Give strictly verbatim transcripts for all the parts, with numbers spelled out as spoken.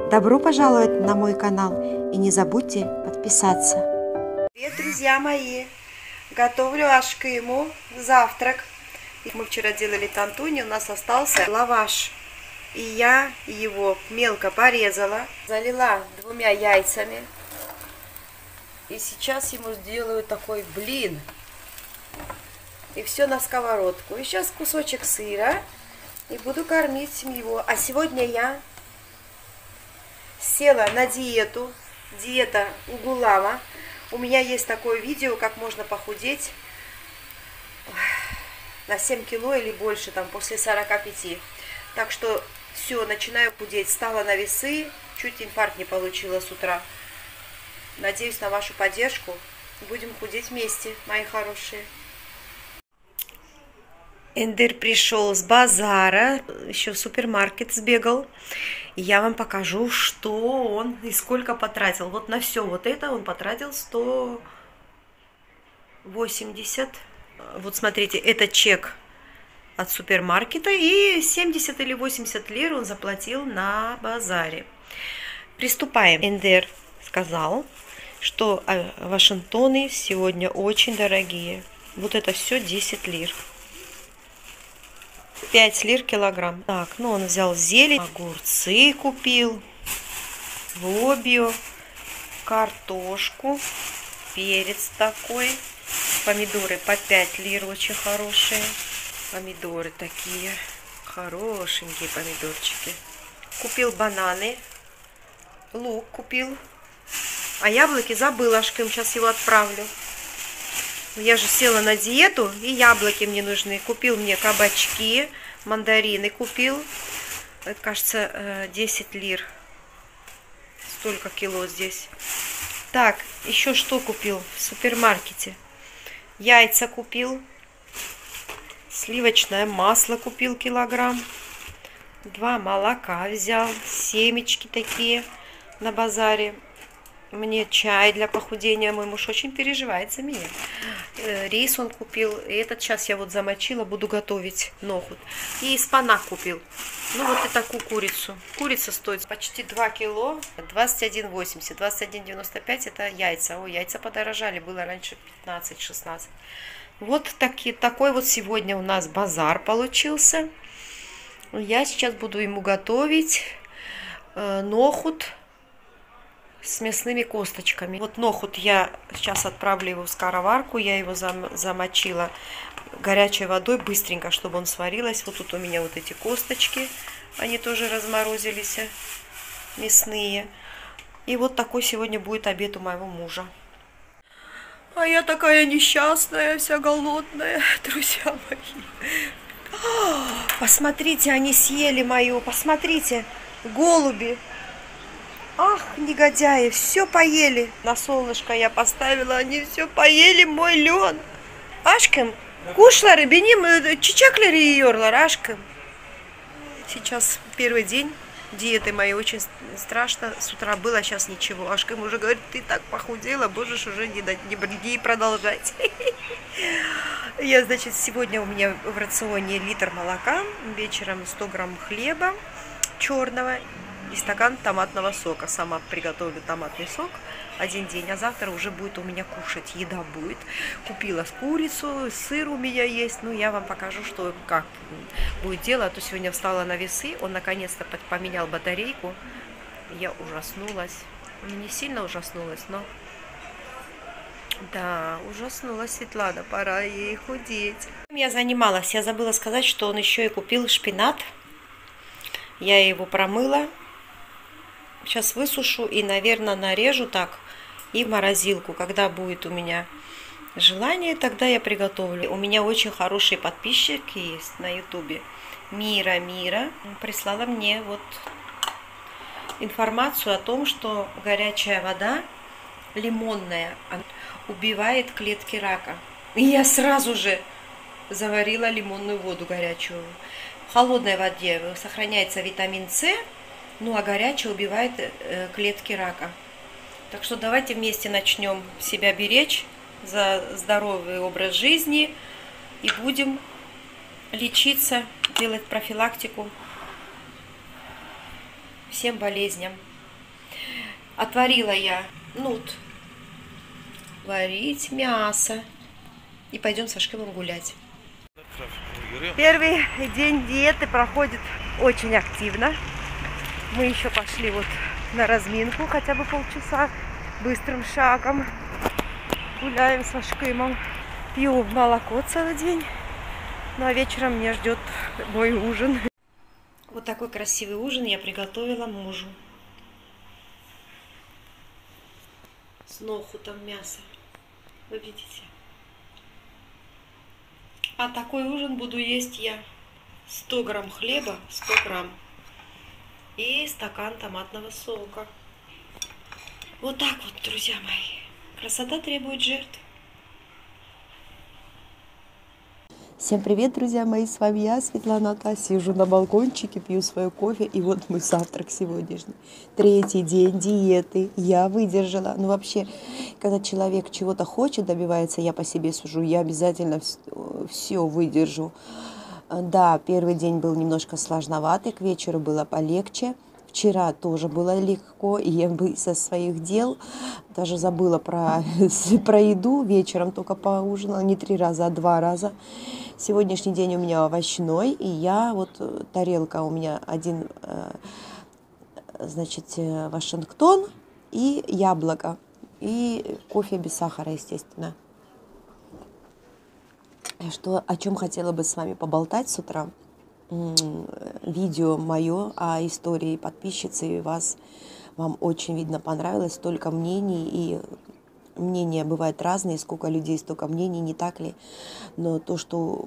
Добро пожаловать на мой канал и не забудьте подписаться. Привет, друзья мои! Готовлю ашкыму, завтрак. Мы вчера делали тантуни, у нас остался лаваш. И я его мелко порезала, залила двумя яйцами. И сейчас ему сделаю такой блин. И все на сковородку. И сейчас кусочек сыра. И буду кормить его. А сегодня я села на диету. Диета Угулама. У меня есть такое видео, как можно похудеть на семь кило или больше, там, после сорока пяти. Так что все, начинаю худеть. Стала на весы. Чуть инфаркт не получила с утра. Надеюсь на вашу поддержку. Будем худеть вместе, мои хорошие. Эндер пришел с базара, еще в супермаркет сбегал. И я вам покажу, что он и сколько потратил. Вот на все вот это он потратил сто восемьдесят. Вот смотрите, это чек от супермаркета. И семьдесят или восемьдесят лир он заплатил на базаре. Приступаем. Эндер сказал, что Вашингтоны сегодня очень дорогие. Вот это все десять лир. пять лир килограмм. Так, ну он взял зелень, огурцы купил, лобио, картошку, перец такой, помидоры по пять лир, очень хорошие. Помидоры такие, хорошенькие помидорчики. Купил бананы, лук купил, а яблоки забыла, ашкым, сейчас его отправлю. Я же села на диету, и яблоки мне нужны. Купил мне кабачки, мандарины купил. Это, кажется, десять лир. Столько кило здесь. Так, еще что купил в супермаркете? Яйца купил. Сливочное масло купил килограмм. Два молока взял. Семечки такие на базаре. Мне чай для похудения. Мой муж очень переживает за меня. Рис он купил. И этот сейчас я вот замочила. Буду готовить нохут. И спанак купил. Ну вот и такую курицу. Курица стоит почти два кило. двадцать один восемьдесят. двадцать один девяносто пять это яйца. О, яйца подорожали. Было раньше пятнадцать-шестнадцать. Вот таки, такой вот сегодня у нас базар получился. Я сейчас буду ему готовить э, нохут с мясными косточками. Вот нохут я сейчас отправлю его в скороварку. Я его зам, замочила горячей водой быстренько, чтобы он сварилось. Вот тут у меня вот эти косточки. Они тоже разморозились. Мясные. И вот такой сегодня будет обед у моего мужа. А я такая несчастная, вся голодная, друзья мои. Посмотрите, они съели мою. Посмотрите, голуби. Ах, негодяи, все поели. На солнышко я поставила, они все поели мой лен. Ашкым, кушлары, беним, чичаклери и йорлар, ашкым. Сейчас первый день диеты моей, очень страшно. С утра было, сейчас ничего. Ашкым уже говорит, ты так похудела, можешь уже не, не, не продолжать. Я, значит, сегодня у меня в рационе литр молока, вечером сто грамм хлеба черного и стакан томатного сока. Сама приготовлю томатный сок один день, а завтра уже будет у меня кушать. Еда будет. Купила курицу, сыр у меня есть. Ну, я вам покажу, что как будет дело. А то сегодня встала на весы. Он наконец-то поменял батарейку. Я ужаснулась. Не сильно ужаснулась, но... Да, ужаснулась Светлана. Пора ей худеть. Я занималась. Я забыла сказать, что он еще и купил шпинат. Я его промыла. Сейчас высушу и, наверное, нарежу так и в морозилку. Когда будет у меня желание, тогда я приготовлю. У меня очень хорошие подписчики есть на ютубе. Мира Мира прислала мне вот информацию о том, что горячая вода лимонная убивает клетки рака. И я сразу же заварила лимонную воду горячую. В холодной воде сохраняется витамин С. Ну, а горячая убивает э, клетки рака. Так что давайте вместе начнем себя беречь за здоровый образ жизни и будем лечиться, делать профилактику всем болезням. Отварила я нут. Варить мясо. И пойдем со Шкемом гулять. Первый день диеты проходит очень активно. Мы еще пошли вот на разминку хотя бы полчаса. Быстрым шагом. Гуляем со Шкемом. Пью молоко целый день. Ну а вечером меня ждет мой ужин. Вот такой красивый ужин я приготовила мужу. С нохутом мясо. Вы видите? А такой ужин буду есть я. сто грамм хлеба, сто грамм. И стакан томатного сока. Вот так вот, друзья мои. Красота требует жертв. Всем привет, друзья мои, с вами я, Светлана Та. Сижу на балкончике, пью свой кофе, и вот мой завтрак сегодняшний. Третий день диеты, я выдержала. Ну вообще, когда человек чего-то хочет, добивается, я по себе сужу, я обязательно все выдержу. Да, первый день был немножко сложноватый, к вечеру было полегче. Вчера тоже было легко, и я бы со своих дел даже забыла про, про еду. Вечером только поужинала, не три раза, а два раза. Сегодняшний день у меня овощной, и я вот, тарелка у меня один, значит, Вашингтон и яблоко, и кофе без сахара, естественно. Что, о чем хотела бы с вами поболтать с утра. Видео мое о истории подписчицы вас, вам очень, видно, понравилось, столько мнений, и мнения бывают разные, сколько людей, столько мнений, не так ли? Но то, что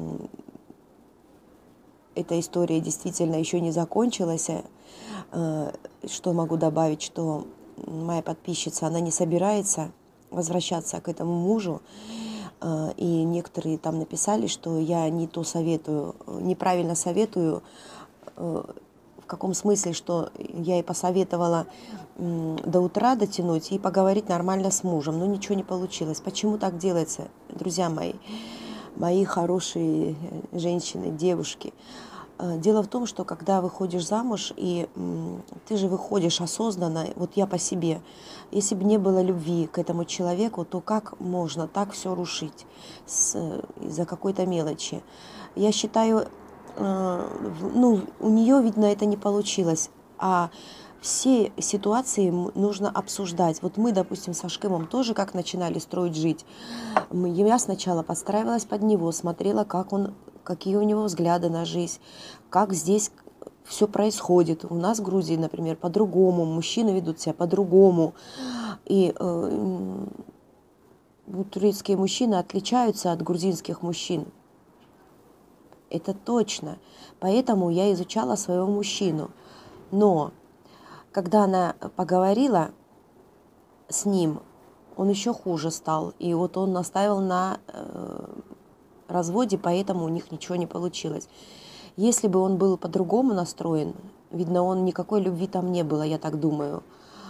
эта история действительно еще не закончилась, что могу добавить, что моя подписчица, она не собирается возвращаться к этому мужу. И некоторые там написали, что я не то советую, неправильно советую, в каком смысле, что я ей посоветовала до утра дотянуть и поговорить нормально с мужем, но ничего не получилось. Почему так делается, друзья мои, мои хорошие женщины, девушки? Дело в том, что когда выходишь замуж, и ты же выходишь осознанно, вот я по себе, если бы не было любви к этому человеку, то как можно так все рушить из-за какой-то мелочи? Я считаю, ну, у нее, видно, это не получилось, а все ситуации нужно обсуждать. Вот мы, допустим, со Шкемом тоже как начинали строить жить. Я сначала подстраивалась под него, смотрела, как он, какие у него взгляды на жизнь, как здесь все происходит. У нас в Грузии, например, по-другому, мужчины ведут себя по-другому. И э, турецкие мужчины отличаются от грузинских мужчин. Это точно. Поэтому я изучала своего мужчину. Но когда она поговорила с ним, он еще хуже стал. И вот он настаивал на э, разводе, поэтому у них ничего не получилось. Если бы он был по-другому настроен, видно, он никакой любви там не было, я так думаю,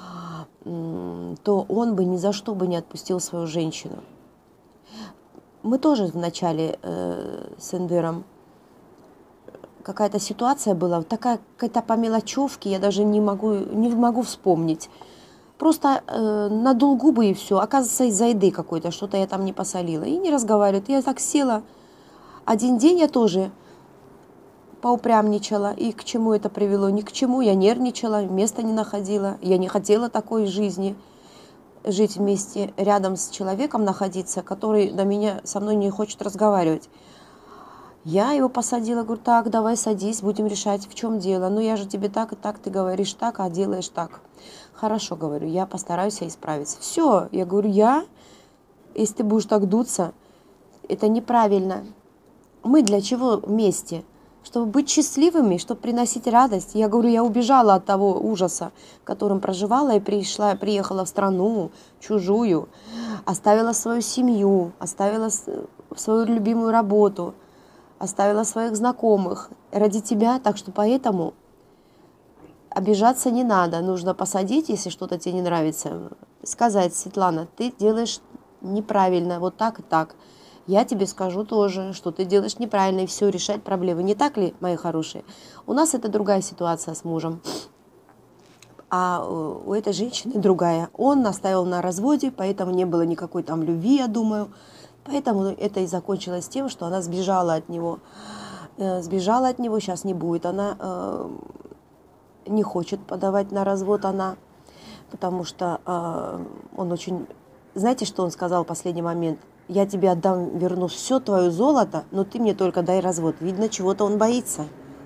то он бы ни за что бы не отпустил свою женщину. Мы тоже вначале э, с Эндером какая-то ситуация была, такая какая-то по мелочевке, я даже не могу, не могу вспомнить. Просто э, надул губы и все. Оказывается, из-за еды какой-то, что-то я там не посолила. И не разговаривает. Я так села. Один день я тоже поупрямничала. И к чему это привело? Ни к чему. Я нервничала, места не находила. Я не хотела такой жизни. Жить вместе, рядом с человеком находиться, который на меня, со мной не хочет разговаривать. Я его посадила, говорю, так, давай садись, будем решать, в чем дело. Ну, я же тебе так и так, ты говоришь так, а делаешь так. Хорошо, говорю, я постараюсь исправиться. Все, я говорю, я, если ты будешь так дуться, это неправильно. Мы для чего вместе? Чтобы быть счастливыми, чтобы приносить радость. Я говорю, я убежала от того ужаса, в котором проживала, и пришла, приехала в страну чужую, оставила свою семью, оставила свою любимую работу, оставила своих знакомых ради тебя, так что поэтому обижаться не надо. Нужно посадить, если что-то тебе не нравится, сказать, Светлана, ты делаешь неправильно, вот так и так. Я тебе скажу тоже, что ты делаешь неправильно, и все, решать проблемы. Не так ли, мои хорошие? У нас это другая ситуация с мужем. А у этой женщины другая. Он настаивал на разводе, поэтому не было никакой там любви, я думаю. Поэтому это и закончилось тем, что она сбежала от него. Сбежала от него, сейчас не будет. Она э, не хочет подавать на развод, она, потому что э, он очень... Знаете, что он сказал в последний момент? Я тебе отдам, верну все твое золото, но ты мне только дай развод. Видно, чего-то он боится.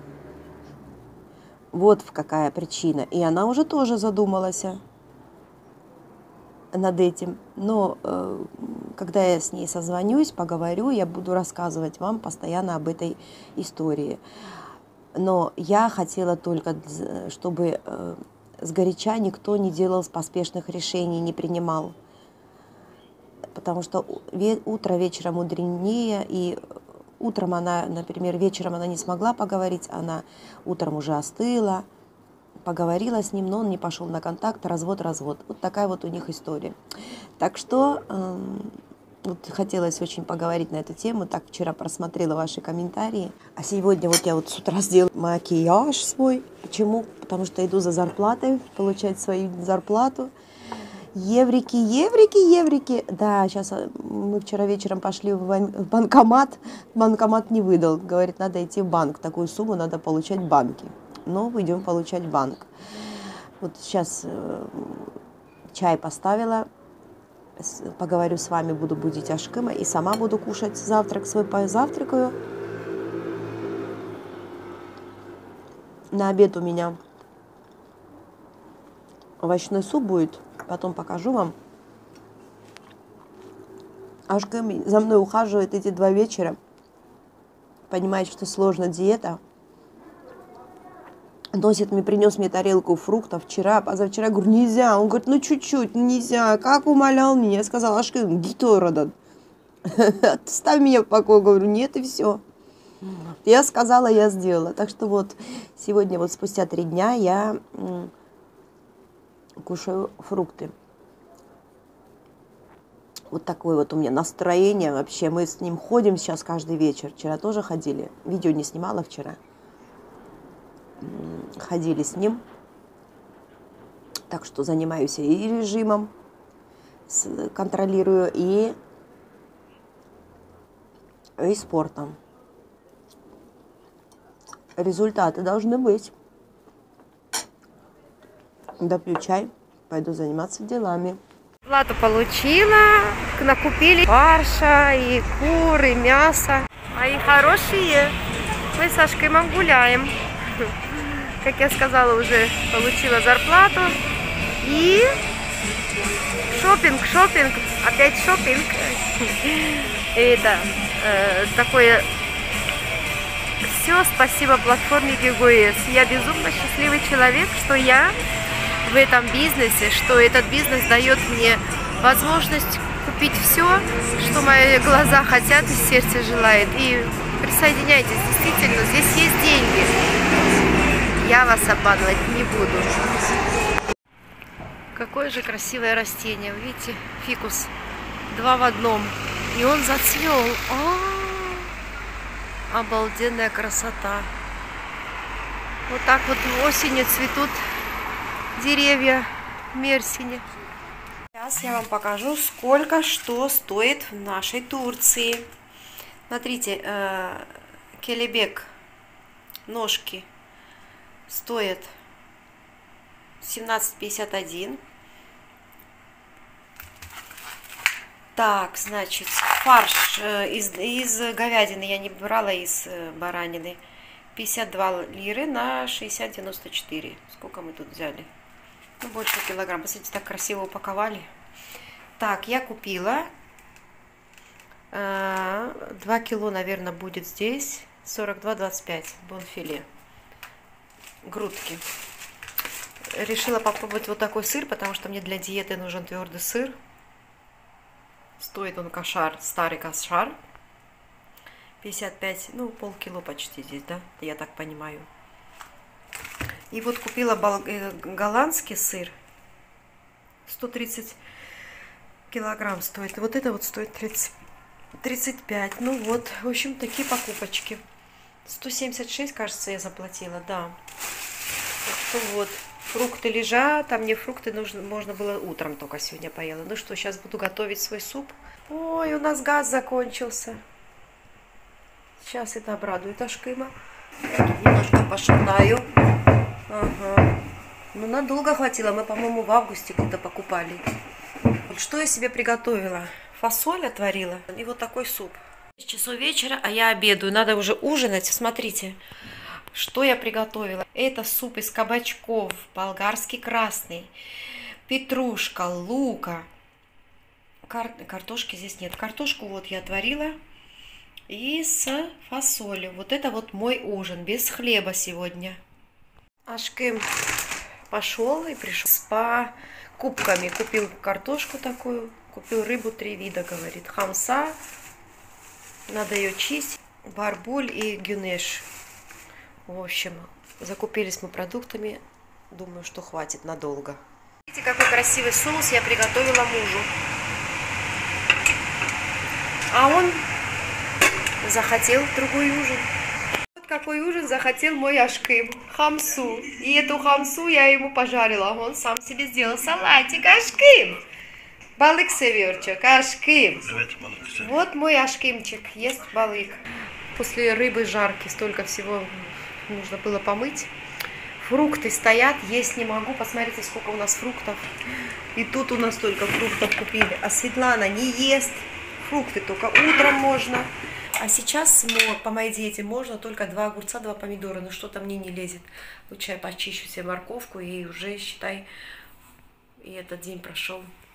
Вот какая причина. И она уже тоже задумалась над этим. Но э, когда я с ней созвонюсь, поговорю, я буду рассказывать вам постоянно об этой истории. Но я хотела только, чтобы э, сгоряча никто не делал поспешных решений, не принимал. Потому что утро вечером мудренее, и утром она, например, вечером она не смогла поговорить, она утром уже остыла, поговорила с ним, но он не пошел на контакт, развод, развод. Вот такая вот у них история. Так что э, вот хотелось очень поговорить на эту тему. Так вчера просмотрела ваши комментарии. А сегодня вот я вот с утра сделала макияж свой. Почему? Потому что иду за зарплатой, получать свою зарплату. Еврики, еврики, еврики. Да, сейчас мы вчера вечером пошли в банкомат. Банкомат не выдал. Говорит, надо идти в банк. Такую сумму надо получать в банке. Но идем получать в банк. Вот сейчас э, чай поставила. Поговорю с вами, буду будить Ашкыма. И сама буду кушать завтрак свой, позавтракаю. На обед у меня овощной суп будет. Потом покажу вам. Ашкым за мной ухаживает эти два вечера. Понимает, что сложно диета. Носит мне, принес мне тарелку фруктов вчера, позавчера. Говорю, нельзя. Он говорит, ну чуть-чуть, нельзя. Как умолял меня. Я сказала, Ашкым, гитородан. Ставь меня в покой. Говорю, нет, и все. Я сказала, я сделала. Так что вот сегодня, вот спустя три дня я кушаю фрукты. Вот такое вот у меня настроение вообще. Мы с ним ходим сейчас каждый вечер. Вчера тоже ходили. Видео не снимала вчера. Ходили с ним. Так что занимаюсь и режимом, контролирую, и, и спортом. Результаты должны быть. Допью чай, пойду заниматься делами. Плату получила, накупили фарша, и кур, и мясо. Мои хорошие, мы с Ашкымом гуляем. Как я сказала, уже получила зарплату. И шопинг, шопинг, опять шопинг. Это э, такое... Все, спасибо платформе Гигоэс. Я безумно счастливый человек, что я в этом бизнесе, что этот бизнес дает мне возможность купить все, что мои глаза хотят и сердце желает. И присоединяйтесь, действительно, здесь есть деньги. Я вас обманывать не буду. Какое же красивое растение. Видите, фикус. Два в одном. И он зацвел. А-а-а! Обалденная красота. Вот так вот осенью цветут деревья в Мерсине. Сейчас я вам покажу, сколько что стоит в нашей Турции. Смотрите, э, келебек, ножки стоят семнадцать пятьдесят один. Так, значит, фарш э, из, из говядины я не брала, из э, баранины. пятьдесят два лиры на шестьдесят девяносто четыре. Сколько мы тут взяли? Ну, больше килограмм. Посмотрите, так красиво упаковали. Так, я купила э, два кило, наверное, будет здесь. сорок два двадцать пять бонфиле. Грудки. Решила попробовать вот такой сыр, потому что мне для диеты нужен твердый сыр. Стоит он кошар, старый кошар. пятьдесят пять, ну, полкило почти здесь, да? Я так понимаю. И вот купила бол... голландский сыр. сто тридцать килограмм стоит. И вот это вот стоит тридцать, тридцать пять. Ну вот, в общем, такие покупочки. сто семьдесят шесть, кажется, я заплатила, да. Так что вот. Фрукты лежат, а мне фрукты нужно, можно было утром только сегодня поела. Ну что, сейчас буду готовить свой суп. Ой, у нас газ закончился. Сейчас это обрадует Ашкыма. Немножко пошатаю. Ага. Ну, надолго хватило. Мы, по-моему, в августе где-то покупали. Вот что я себе приготовила? Фасоль отварила. И вот такой суп. шесть часов вечера, а я обедаю. Надо уже ужинать. Смотрите, что я приготовила. Это суп из кабачков, болгарский красный, петрушка, лука. Кар... Картошки здесь нет. Картошку вот я отварила. И с фасолью. Вот это вот мой ужин. Без хлеба сегодня. Ашкым пошел и пришел с покупками. Купил картошку такую. Купил рыбу три вида, говорит. Хамса. Надо ее чистить. Барбуль и гюнеш. В общем, закупились мы продуктами. Думаю, что хватит надолго. Видите, какой красивый соус я приготовила мужу. А он захотел другой ужин. Вот какой ужин захотел мой Ашкым. Хамсу. И эту хамсу я ему пожарила. Он сам себе сделал салатик. Ашкым. Балык северчик. Ашкым. Вот мой Ашкымчик. Ест балык. После рыбы жарки столько всего нужно было помыть. Фрукты стоят, есть не могу. Посмотрите, сколько у нас фруктов. И тут у нас только фруктов купили. А Светлана не ест. Фрукты только утром можно. А сейчас по моей диете можно только два огурца, два помидора. Но что-то мне не лезет. Лучше я почищу себе морковку и уже, считай, и этот день прошел.